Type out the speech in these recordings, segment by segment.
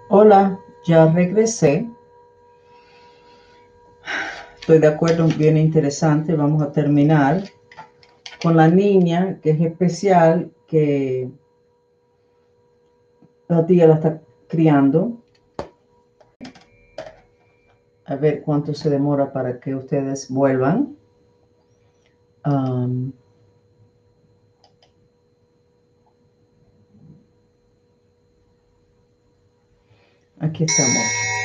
Hola, ya regresé. Estoy de acuerdo, bien interesante. Vamos a terminar con la niña, que es especial, que la tía la está criando. A ver cuánto se demora para que ustedes vuelvan. Um, Aquí estamos.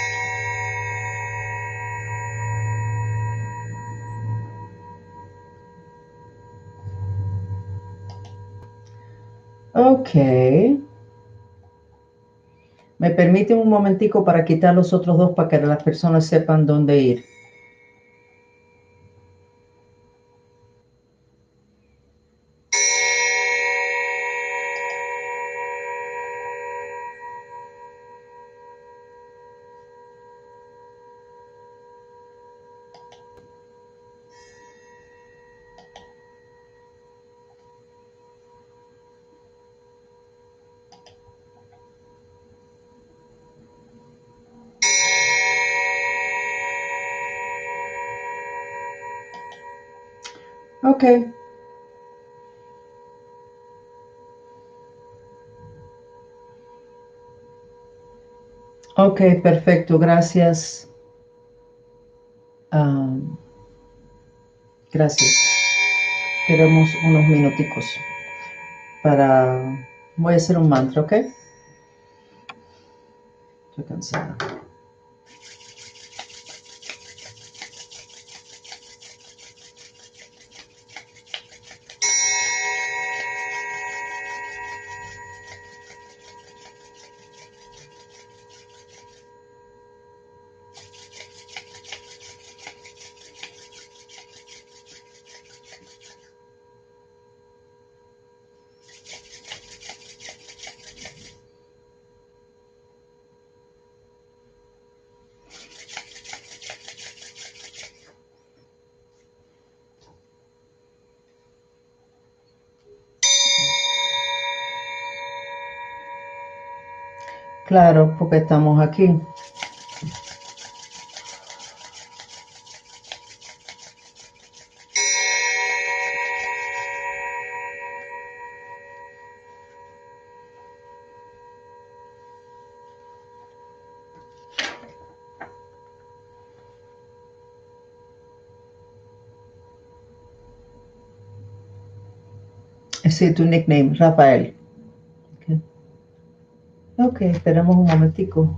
Ok. Me permiten un momentico para quitar los otros dos para que las personas sepan dónde ir. Ok. Ok, perfecto. Gracias. Um, gracias. Queremos unos minuticos para... Voy a hacer un mantra, ¿ok? Estoy cansada. Claro, porque estamos aquí. Sí, tu nickname, Rafael. Ok, okay, esperamos un momentico.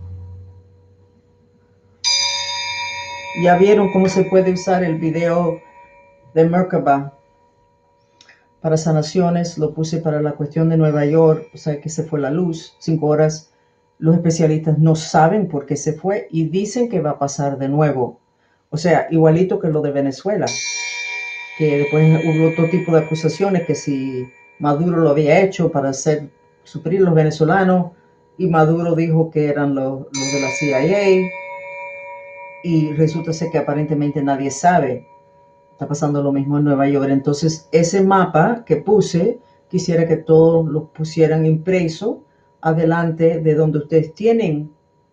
Ya vieron cómo se puede usar el video de Merkaba para sanaciones. Lo puse para la cuestión de Nueva York, o sea que se fue la luz, 5 horas. Los especialistas no saben por qué se fue y dicen que va a pasar de nuevo. O sea, igualito que lo de Venezuela, que después hubo otro tipo de acusaciones que si Maduro lo había hecho para suplir los venezolanos, y Maduro dijo que eran los de la CIA, y resulta ser que aparentemente nadie sabe. Está pasando lo mismo en Nueva York. Entonces, ese mapa que puse, quisiera que todos lo pusieran impreso adelante de donde ustedes tienen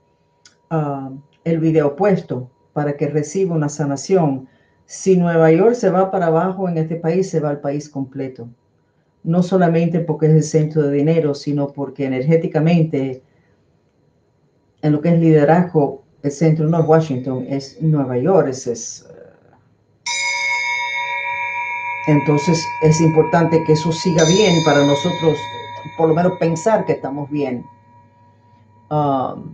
el video puesto para que reciba una sanación. Si Nueva York se va para abajo en este país, se va al país completo. No solamente porque es el centro de dinero, sino porque energéticamente, en lo que es liderazgo, el centro no es Washington, es Nueva York. Entonces es importante que eso siga bien para nosotros, por lo menos pensar que estamos bien. Um,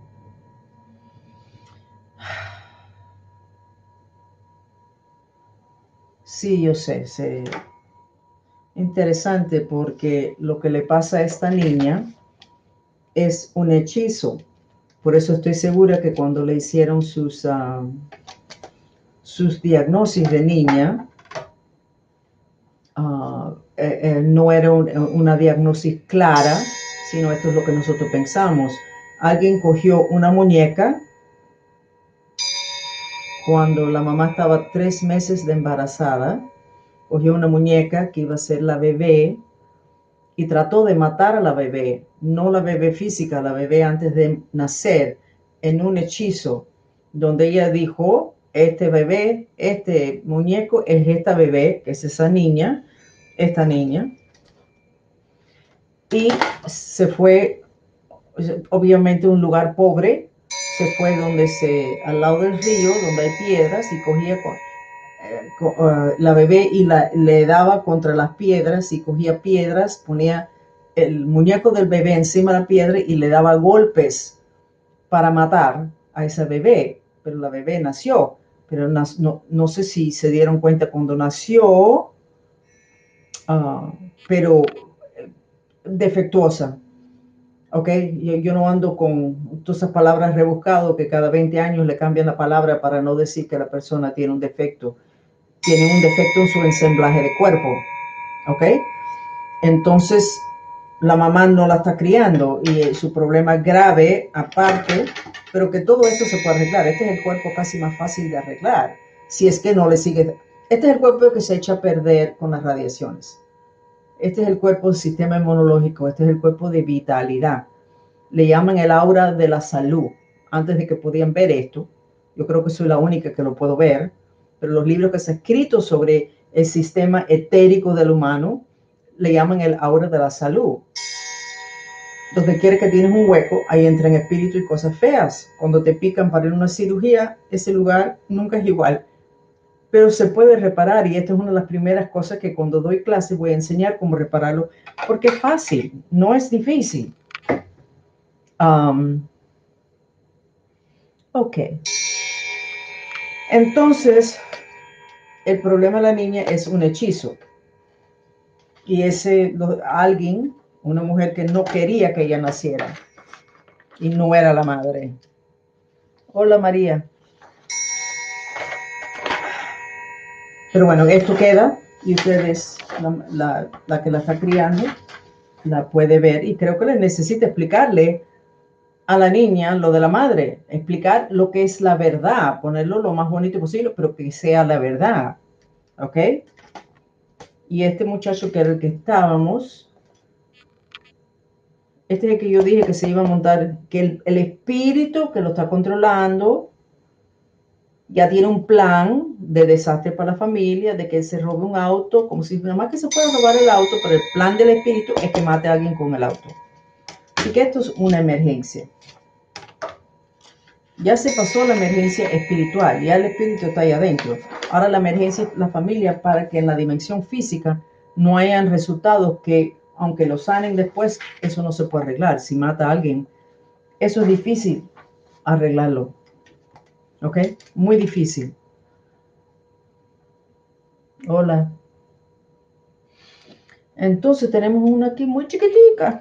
sí, yo sé. Interesante porque lo que le pasa a esta niña es un hechizo. Por eso estoy segura que cuando le hicieron sus diagnosis de niña, no era una diagnosis clara, sino esto es lo que nosotros pensamos. Alguien cogió una muñeca cuando la mamá estaba 3 meses de embarazada, cogió una muñeca que iba a ser la bebé y trató de matar a la bebé, no la bebé física, la bebé antes de nacer, en un hechizo, donde ella dijo, este bebé, este muñeco es esta bebé, que es esa niña, esta niña, y se fue, obviamente un lugar pobre, se fue al lado del río, donde hay piedras, y cogía la bebé y le daba contra las piedras, y cogía piedras, ponía el muñeco del bebé encima de la piedra y le daba golpes para matar a esa bebé. Pero la bebé nació, pero no sé si se dieron cuenta cuando nació, pero defectuosa. ¿Ok? Yo no ando con todas esas palabras rebuscadas que cada 20 años le cambian la palabra para no decir que la persona tiene un defecto. Tiene un defecto en su ensamblaje de cuerpo. ¿Ok? Entonces, la mamá no la está criando y su problema es grave aparte, pero que todo esto se puede arreglar. Este es el cuerpo casi más fácil de arreglar, si es que no le sigue. Este es el cuerpo que se echa a perder con las radiaciones. Este es el cuerpo del sistema inmunológico, este es el cuerpo de vitalidad. Le llaman el aura de la salud. Antes de que podían ver esto, yo creo que soy la única que lo puedo ver, pero los libros que se han escrito sobre el sistema etérico del humano le llaman el aura de la salud. Donde quiere que tienes un hueco, ahí entran espíritus y cosas feas. Cuando te pican para ir a una cirugía, ese lugar nunca es igual. Pero se puede reparar, y esta es una de las primeras cosas que cuando doy clases voy a enseñar cómo repararlo, porque es fácil, no es difícil. Ok. Entonces, el problema de la niña es un hechizo. Y alguien, una mujer que no quería que ella naciera, y no era la madre. Hola, María. Pero bueno, esto queda, y ustedes, la que la está criando, la puede ver, y creo que le necesita explicarle a la niña lo de la madre, explicar lo que es la verdad, ponerlo lo más bonito posible, pero que sea la verdad, ¿ok? Y este muchacho que era el que estábamos, este es el que yo dije que se iba a montar, que el espíritu que lo está controlando ya tiene un plan de desastre para la familia, de que él se robe un auto, como si nada más que se pueda robar el auto, pero el plan del espíritu es que mate a alguien con el auto. Así que esto es una emergencia. Ya se pasó la emergencia espiritual, ya el espíritu está ahí adentro. Ahora la emergencia es la familia, para que en la dimensión física no hayan resultados que, aunque lo sanen después, eso no se puede arreglar. Si mata a alguien, eso es difícil arreglarlo. ¿Ok? Muy difícil. Hola. Entonces tenemos una aquí muy chiquitica.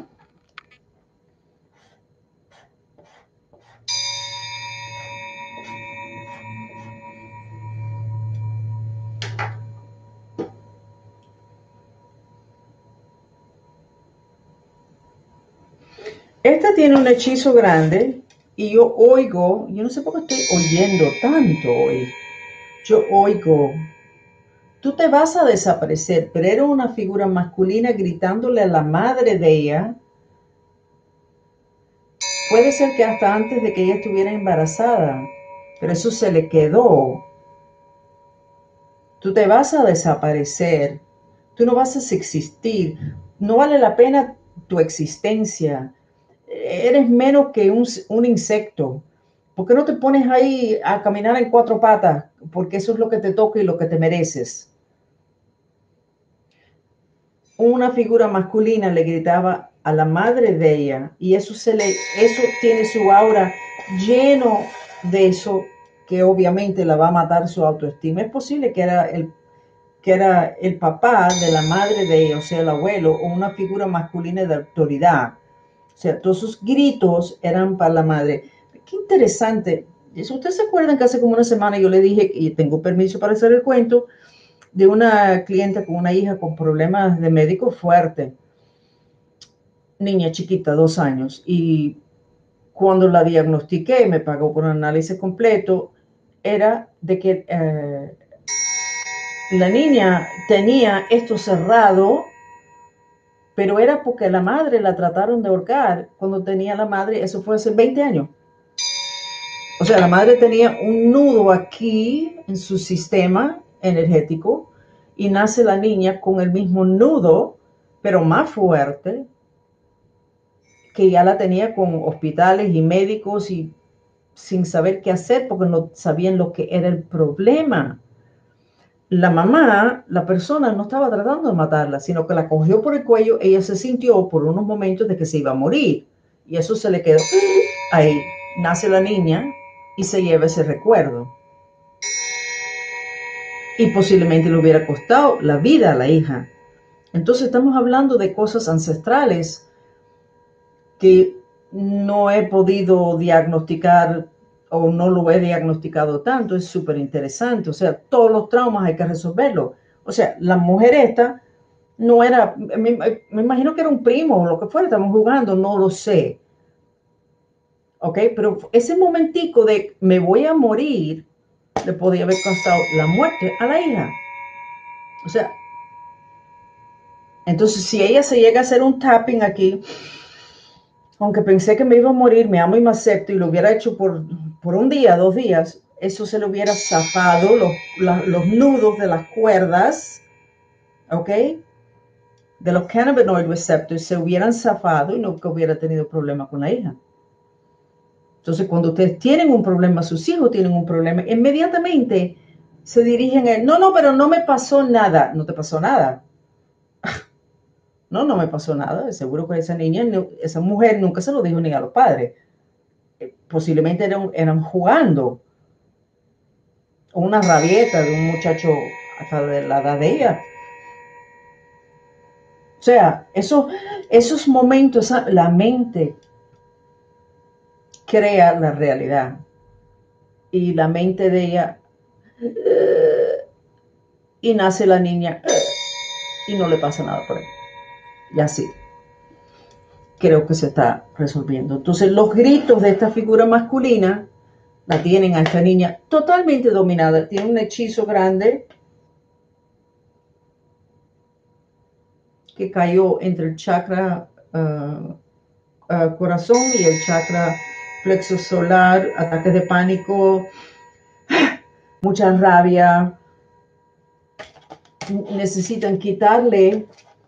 Esta tiene un hechizo grande y yo oigo, yo no sé por qué estoy oyendo tanto hoy. Yo oigo, tú te vas a desaparecer, pero era una figura masculina gritándole a la madre de ella. Puede ser que hasta antes de que ella estuviera embarazada, pero eso se le quedó. Tú te vas a desaparecer, tú no vas a existir, no vale la pena tu existencia. Eres menos que un insecto. ¿Por qué no te pones ahí a caminar en cuatro patas? Porque eso es lo que te toca y lo que te mereces. Una figura masculina le gritaba a la madre de ella, y eso tiene su aura lleno de eso, que obviamente la va a matar su autoestima. Es posible que era el papá de la madre de ella, o sea, el abuelo, o una figura masculina de autoridad. O sea, todos sus gritos eran para la madre. Qué interesante. ¿Ustedes se acuerdan que hace como una semana yo le dije, y tengo permiso para hacer el cuento, de una cliente con una hija con problemas de médico fuerte? Niña chiquita, 2 años. Y cuando la diagnostiqué, me pagó por un análisis completo, era de que la niña tenía esto cerrado pero era porque la madre la trataron de ahorcar cuando tenía la madre, eso fue hace 20 años. O sea, la madre tenía un nudo aquí en su sistema energético y nace la niña con el mismo nudo, pero más fuerte, que ya la tenía con hospitales y médicos y sin saber qué hacer porque no sabían lo que era el problema. La mamá, la persona no estaba tratando de matarla, sino que la cogió por el cuello, ella se sintió por unos momentos de que se iba a morir y eso se le quedó ahí. Nace la niña y se lleva ese recuerdo. Y posiblemente le hubiera costado la vida a la hija. Entonces estamos hablando de cosas ancestrales que no he podido diagnosticar o no lo he diagnosticado tanto. Es súper interesante. O sea, todos los traumas hay que resolverlos. O sea, la mujer esta no era, me imagino que era un primo o lo que fuera, estamos jugando, no lo sé. ¿Ok? Pero ese momentico de me voy a morir le podía haber causado la muerte a la hija. O sea, entonces si ella se llega a hacer un tapping aquí, aunque pensé que me iba a morir, me amo y me acepto, y lo hubiera hecho por un día, 2 días, eso se le hubiera zafado, los nudos de las cuerdas, ¿ok? De los cannabinoid receptors se hubieran zafado y no hubiera tenido problema con la hija. Entonces, cuando ustedes tienen un problema, sus hijos tienen un problema, inmediatamente se dirigen a él. No, pero no me pasó nada. No te pasó nada. No me pasó nada. Seguro que esa niña, esa mujer nunca se lo dijo ni a los padres. Posiblemente eran jugando. Una rabieta de un muchacho hasta de la edad de ella. O sea, esos momentos, la mente crea la realidad. Y la mente de ella, y nace la niña, y no le pasa nada por ahí. Y así creo que se está resolviendo. Entonces, los gritos de esta figura masculina la tienen a esta niña totalmente dominada. Tiene un hechizo grande que cayó entre el chakra corazón y el chakra plexo solar, ataques de pánico, mucha rabia. Necesitan quitarle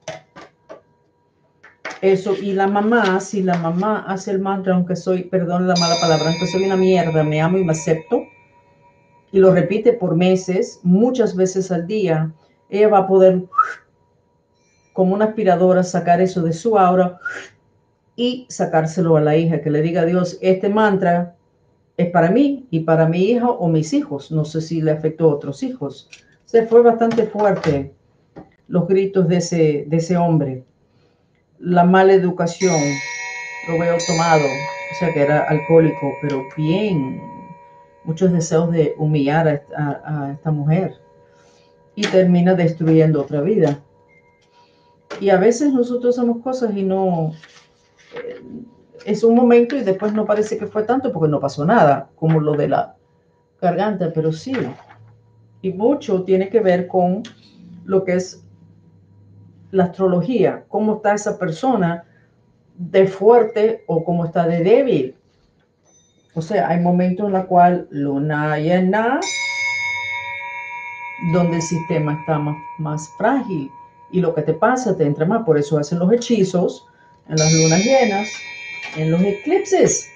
eso. Y la mamá, si la mamá hace el mantra, aunque soy, perdón la mala palabra, aunque soy una mierda, me amo y me acepto, y lo repite por meses, muchas veces al día, ella va a poder, como una aspiradora, sacar eso de su aura y sacárselo a la hija, que le diga a Dios, este mantra es para mí y para mi hijo o mis hijos. No sé si le afectó a otros hijos. Se fue bastante fuerte los gritos de ese hombre. La mala educación, lo veo tomado, o sea que era alcohólico, pero bien, muchos deseos de humillar a esta mujer y termina destruyendo otra vida. Y a veces nosotros hacemos cosas y no, es un momento y después no parece que fue tanto porque no pasó nada, como lo de la garganta, pero sí. Y mucho tiene que ver con lo que es la astrología, cómo está esa persona de fuerte o cómo está de débil. O sea, hay momentos en los cuales luna llena, donde el sistema está más frágil y lo que te pasa te entra más. Por eso hacen los hechizos en las lunas llenas, en los eclipses,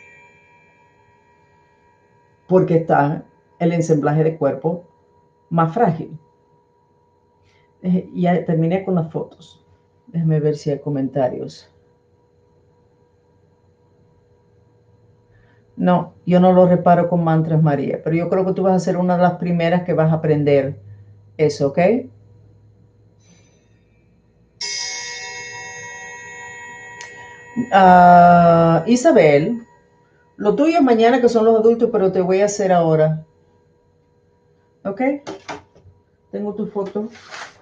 porque está el ensamblaje de cuerpo más frágil. Ya terminé con las fotos. Déjame ver si hay comentarios. No, yo no lo reparo con mantras, María, pero yo creo que tú vas a ser una de las primeras que vas a aprender eso, ¿ok? Isabel, lo tuyo es mañana, que son los adultos, pero te voy a hacer ahora, ¿ok? Tengo tu foto.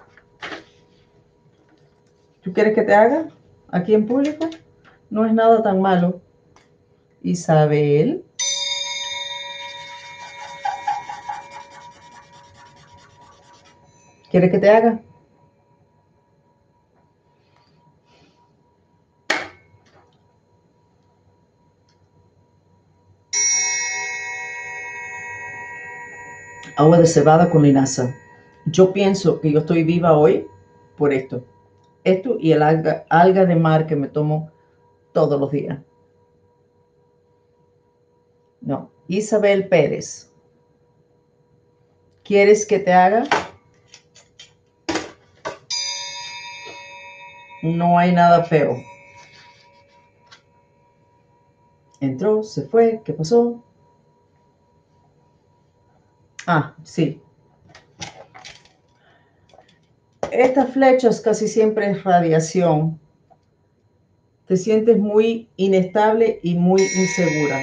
¿Tú quieres que te haga aquí en público? No es nada tan malo. Isabel. ¿Quieres que te haga? Agua de cebada con linaza. Yo pienso que yo estoy viva hoy por esto. Esto y el alga de mar que me tomo todos los días. No. Isabel Pérez. ¿Quieres que te haga? No hay nada feo. Entró, se fue, ¿qué pasó? Ah, sí. Estas flechas casi siempre es radiación. Te sientes muy inestable y muy insegura.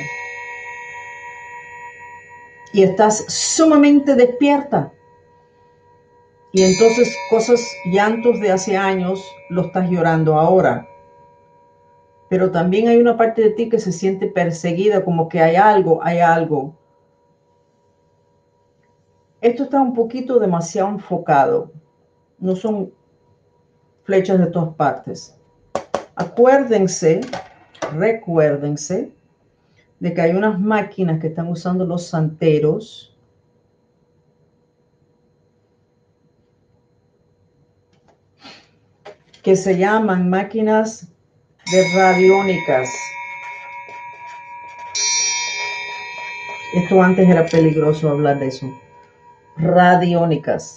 Y estás sumamente despierta. Y entonces llantos de hace años, lo estás llorando ahora. Pero también hay una parte de ti que se siente perseguida, como que hay algo. Esto está un poquito demasiado enfocado. No son flechas de todas partes. Recuérdense de que hay unas máquinas que están usando los santeros que se llaman máquinas de radiónicas. Esto antes era peligroso hablar de eso. Radiónicas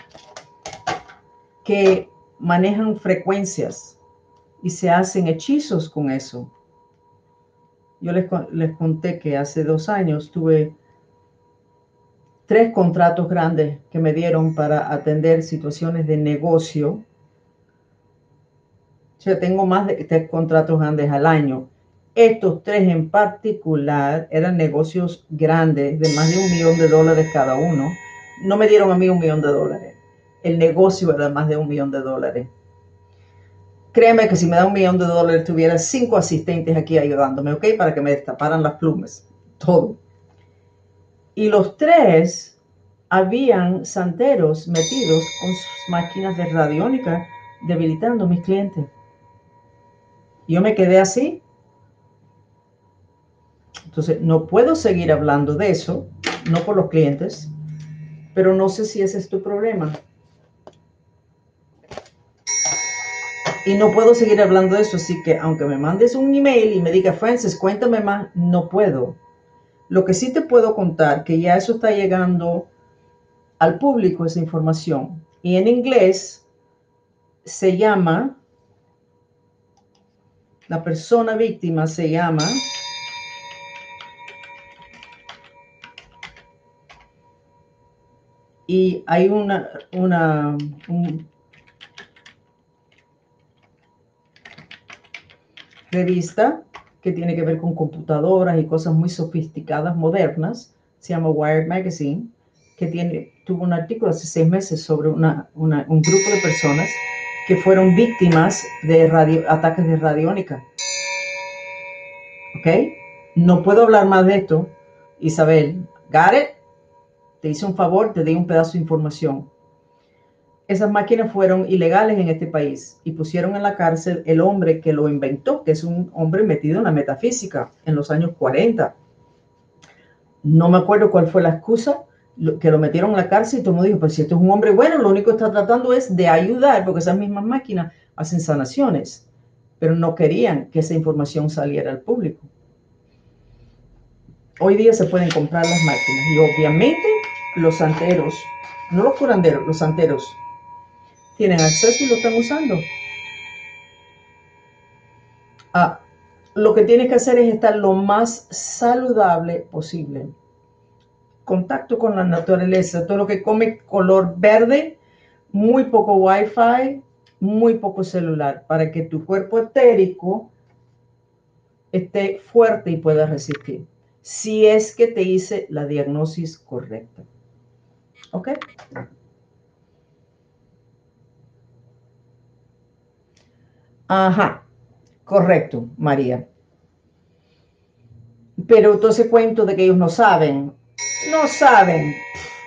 que manejan frecuencias y se hacen hechizos con eso. Yo les conté que hace 2 años tuve 3 contratos grandes que me dieron para atender situaciones de negocio. O sea, tengo más de 3 contratos grandes al año. Estos 3 en particular eran negocios grandes de más de $1 millón cada uno. No me dieron a mí $1 millón. El negocio era más de $1 millón. Créeme que si me da $1 millón, tuviera 5 asistentes aquí ayudándome, ¿ok? Para que me destaparan las plumas. Todo. Y los 3 habían santeros metidos con sus máquinas de radiónica debilitando a mis clientes. Yo me quedé así. Entonces, no puedo seguir hablando de eso, no por los clientes, pero no sé si ese es tu problema. Y no puedo seguir hablando de eso, así que aunque me mandes un email y me diga, Frances, cuéntame más, no puedo. Lo que sí te puedo contar, que ya eso está llegando al público, esa información. Y en inglés se llama, la persona víctima se llama y hay una revista que tiene que ver con computadoras y cosas muy sofisticadas, modernas, se llama Wired Magazine, que tuvo un artículo hace 6 meses sobre un grupo de personas que fueron víctimas de ataques de radiónica. ¿Ok? No puedo hablar más de esto. Isabel, got it? Te hice un favor, te di un pedazo de información. Esas máquinas fueron ilegales en este país y pusieron en la cárcel el hombre que lo inventó, que es un hombre metido en la metafísica en los años 40. No me acuerdo cuál fue la excusa, que lo metieron en la cárcel y todo el mundo dijo, pues si esto es un hombre bueno, lo único que está tratando es de ayudar, porque esas mismas máquinas hacen sanaciones, pero no querían que esa información saliera al público. Hoy día se pueden comprar las máquinas y obviamente los santeros, no los curanderos, los santeros, tienen acceso y lo están usando. Lo que tienes que hacer es estar lo más saludable posible. Contacto con la naturaleza, todo lo que come color verde, muy poco wifi, muy poco celular, para que tu cuerpo etérico esté fuerte y pueda resistir. Si es que te hice la diagnosis correcta. ¿Ok? Ajá, correcto, María. Pero entonces cuento de que ellos no saben. No saben.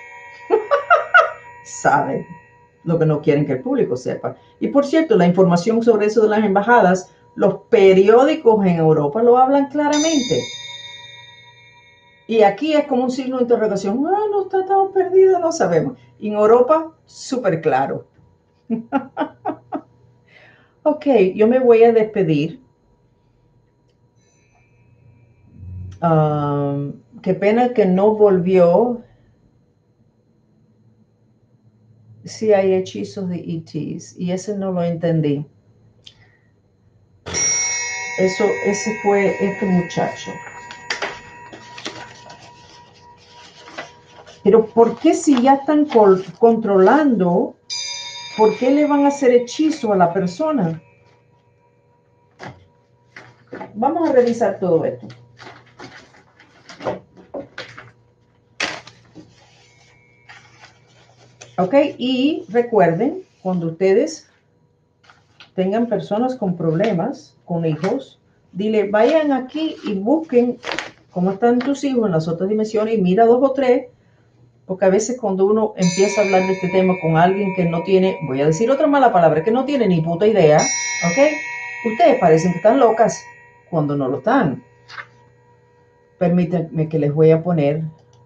Saben lo que no quieren que el público sepa. Y por cierto, la información sobre eso de las embajadas, los periódicos en Europa lo hablan claramente. Y aquí es como un signo de interrogación. Ah, no está tan perdido, no sabemos. Y en Europa, súper claro. Ok, yo me voy a despedir. Qué pena que no volvió. Si hay hechizos de ETs. Y ese no lo entendí. Ese fue este muchacho. Pero ¿por qué si ya están controlando, por qué le van a hacer hechizo a la persona? Vamos a revisar todo esto. Ok, y recuerden, cuando ustedes tengan personas con problemas, con hijos, dile, vayan aquí y busquen cómo están tus hijos en las otras dimensiones y mira 2 o 3, porque a veces cuando uno empieza a hablar de este tema con alguien que no tiene, voy a decir otra mala palabra, que no tiene ni puta idea, ok, ustedes parecen que están locas cuando no lo están. Permítanme que les voy a poner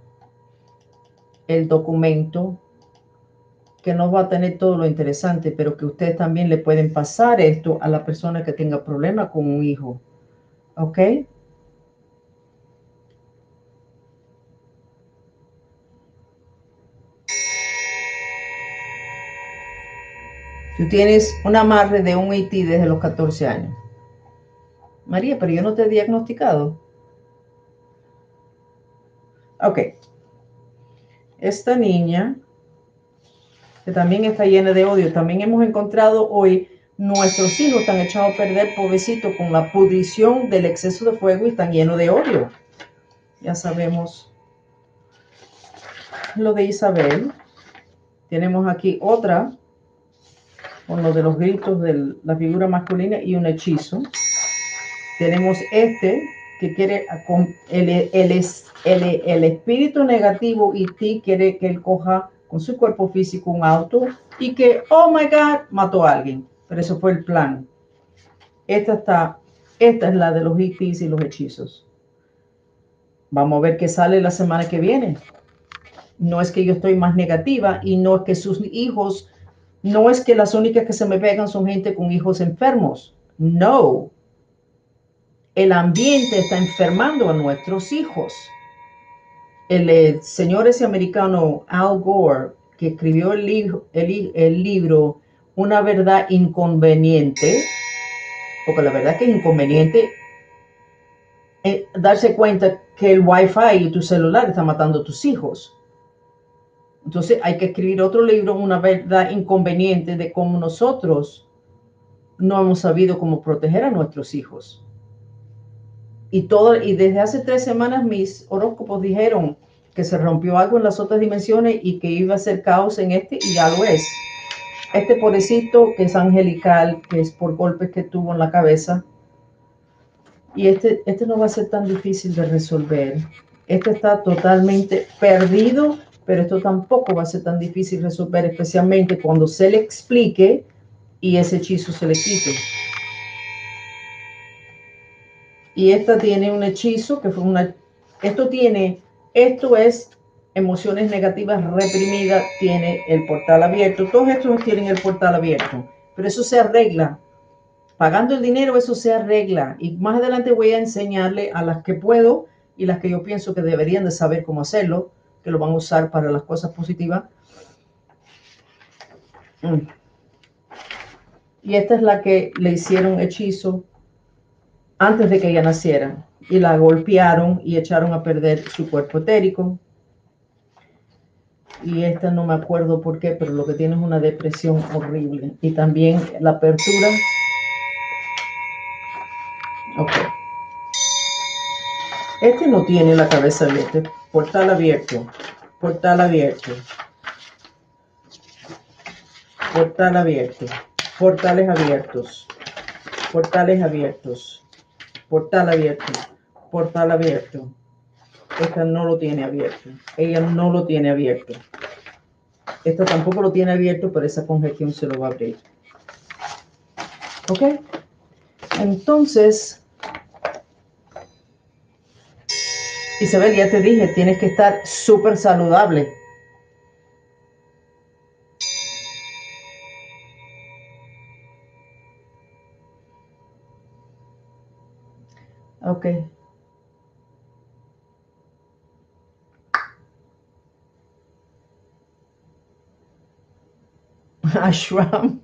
el documento que no va a tener todo lo interesante, pero que ustedes también le pueden pasar esto a la persona que tenga problema con un hijo. ¿Ok? Tú tienes un amarre de un IT desde los 14 años. María, pero yo no te he diagnosticado. Ok. Esta niña, que también está llena de odio, también hemos encontrado hoy, nuestros hijos están echados a perder, pobrecito, con la pudrición del exceso de fuego y están llenos de odio. Ya sabemos lo de Isabel. Tenemos aquí otra, con lo de los gritos de la figura masculina y un hechizo. Tenemos este, que quiere, el espíritu negativo y ti quiere que él coja con su cuerpo físico un auto y que, oh my God, mató a alguien. Pero eso fue el plan. Esta es la de los ETs y los hechizos. Vamos a ver qué sale la semana que viene. No es que yo estoy más negativa y no es que sus hijos, no es que las únicas que se me pegan son gente con hijos enfermos. No. El ambiente está enfermando a nuestros hijos. El señor ese americano Al Gore, que escribió el libro Una verdad inconveniente, porque la verdad que es inconveniente darse cuenta que el Wi-Fi y tu celular está matando a tus hijos. Entonces hay que escribir otro libro, Una verdad inconveniente, de cómo nosotros no hemos sabido cómo proteger a nuestros hijos. Y desde hace 3 semanas mis horóscopos dijeron que se rompió algo en las otras dimensiones y que iba a ser caos en este, y ya lo es. Este pobrecito que es angelical, que es por golpes que tuvo en la cabeza, y este no va a ser tan difícil de resolver. Este está totalmente perdido, pero esto tampoco va a ser tan difícil de resolver, especialmente cuando se le explique y ese hechizo se le quite. Y esta tiene un hechizo que fue esto es emociones negativas reprimidas, tiene el portal abierto. Todos estos tienen el portal abierto, pero eso se arregla. Pagando el dinero, eso se arregla. Y más adelante voy a enseñarle a las que puedo y las que yo pienso que deberían de saber cómo hacerlo, que lo van a usar para las cosas positivas. Y esta es la que le hicieron hechizo antes de que ella naciera. Y la golpearon y echaron a perder su cuerpo etérico. Y esta no me acuerdo por qué, pero lo que tiene es una depresión horrible. Y también la apertura. Ok. Este no tiene la cabeza abierta. Portal abierto. Portal abierto. Portal abierto. Portales abiertos. Portales abiertos. Portal abierto. Portal abierto. Esta no lo tiene abierto. Ella no lo tiene abierto. Esta tampoco lo tiene abierto, pero esa congestión se lo va a abrir. ¿Ok? Entonces, Isabel, ya te dije, tienes que estar súper saludable. Ok. Ashram.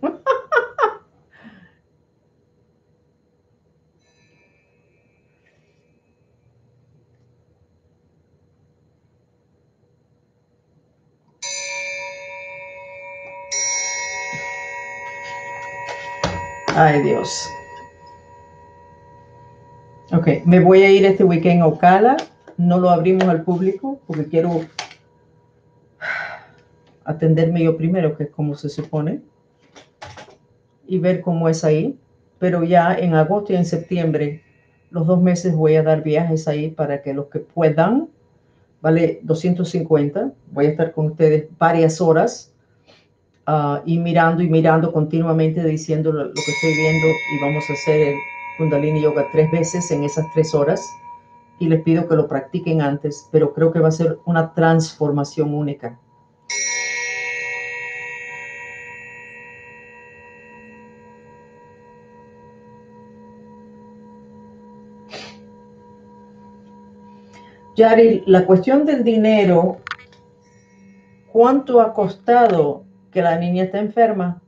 Ay, Dios. Ok, me voy a ir este weekend a Ocala. No lo abrimos al público porque quiero atenderme yo primero, que es como se supone, y ver cómo es ahí. Pero ya en agosto y en septiembre, los 2 meses voy a dar viajes ahí para que los que puedan, vale 250, voy a estar con ustedes varias horas y mirando continuamente, diciendo lo que estoy viendo, y vamos a hacer el Kundalini Yoga 3 veces en esas 3 horas. Y les pido que lo practiquen antes, pero creo que va a ser una transformación única. Yari, la cuestión del dinero, ¿cuánto ha costado que la niña esté enferma?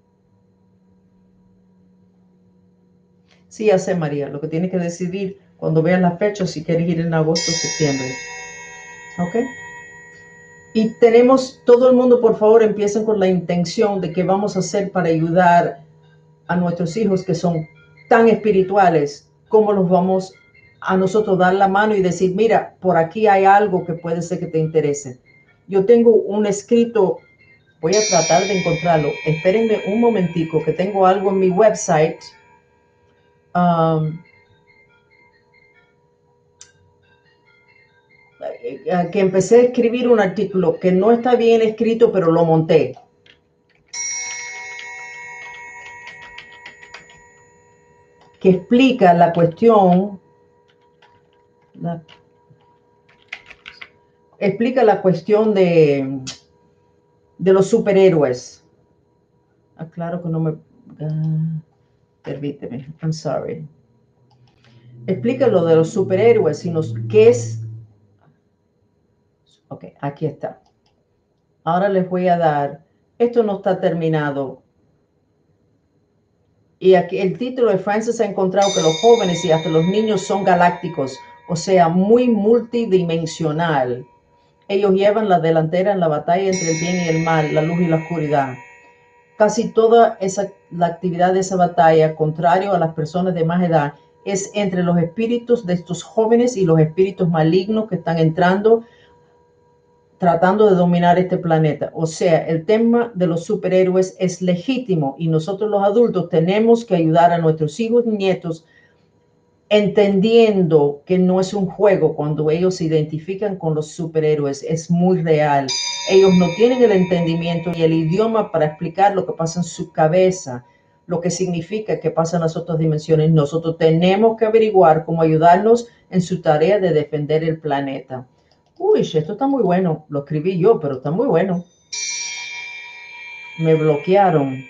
Sí, ya sé, María, lo que tienes que decidir cuando veas la fecha si quieres ir en agosto o septiembre. ¿Ok? Y tenemos, todo el mundo, por favor, empiecen con la intención de qué vamos a hacer para ayudar a nuestros hijos que son tan espirituales. ¿Cómo los vamos a nosotros dar la mano y decir, mira, por aquí hay algo que puede ser que te interese? Yo tengo un escrito, voy a tratar de encontrarlo. Espérenme un momentico, que tengo algo en mi website. Que empecé a escribir un artículo que no está bien escrito, pero lo monté. Que explica la cuestión, de los superhéroes. Claro que no me... permíteme, I'm sorry. Explica lo de los superhéroes, sino qué es... Ok, aquí está. Ahora les voy a dar... Esto no está terminado. Y aquí el título de Francis ha encontrado que los jóvenes y hasta los niños son galácticos, o sea, muy multidimensional. Ellos llevan la delantera en la batalla entre el bien y el mal, la luz y la oscuridad. Casi toda la actividad de esa batalla, contrario a las personas de más edad, es entre los espíritus de estos jóvenes y los espíritus malignos que están entrando, tratando de dominar este planeta. O sea, el tema de los superhéroes es legítimo y nosotros los adultos tenemos que ayudar a nuestros hijos y nietos entendiendo que no es un juego cuando ellos se identifican con los superhéroes, es muy real. Ellos no tienen el entendimiento ni el idioma para explicar lo que pasa en su cabeza, lo que significa que pasa en las otras dimensiones. Nosotros tenemos que averiguar cómo ayudarlos en su tarea de defender el planeta. Uy, esto está muy bueno. Lo escribí yo, pero está muy bueno. Me bloquearon.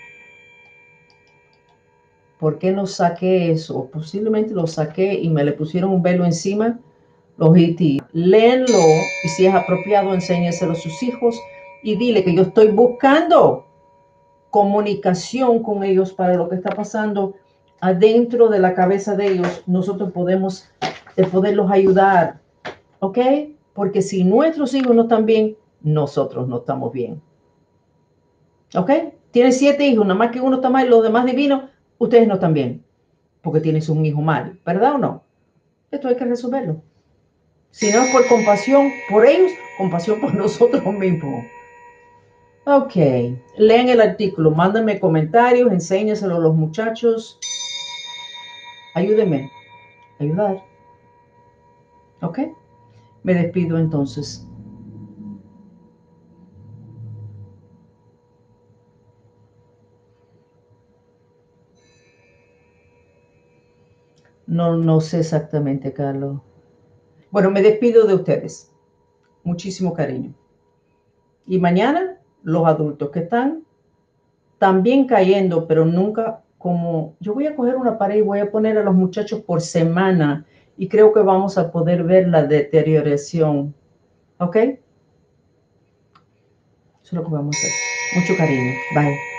¿Por qué no saqué eso? Posiblemente lo saqué y me le pusieron un velo encima. Los E.T. Léenlo y si es apropiado, enséñeselo a sus hijos y dile que yo estoy buscando comunicación con ellos para lo que está pasando adentro de la cabeza de ellos. Nosotros podemos poderlos ayudar, ¿ok? Porque si nuestros hijos no están bien, nosotros no estamos bien, ¿ok? Tienes 7 hijos, nada más que uno está mal y los demás divinos, ustedes no están bien, porque tienes un hijo mal, ¿verdad o no? Esto hay que resolverlo. Si no es por compasión por ellos, compasión por nosotros mismos. Ok, leen el artículo, mándenme comentarios, enséñaselo a los muchachos. Ayúdenme, ayudar. Ok, me despido entonces. No sé exactamente, Carlos. Bueno, me despido de ustedes. Muchísimo cariño. Y mañana, los adultos que están también cayendo, pero nunca como... Yo voy a coger una pared y voy a poner a los muchachos por semana y creo que vamos a poder ver la deterioración. ¿Ok? Eso es lo que vamos a hacer. Mucho cariño. Bye.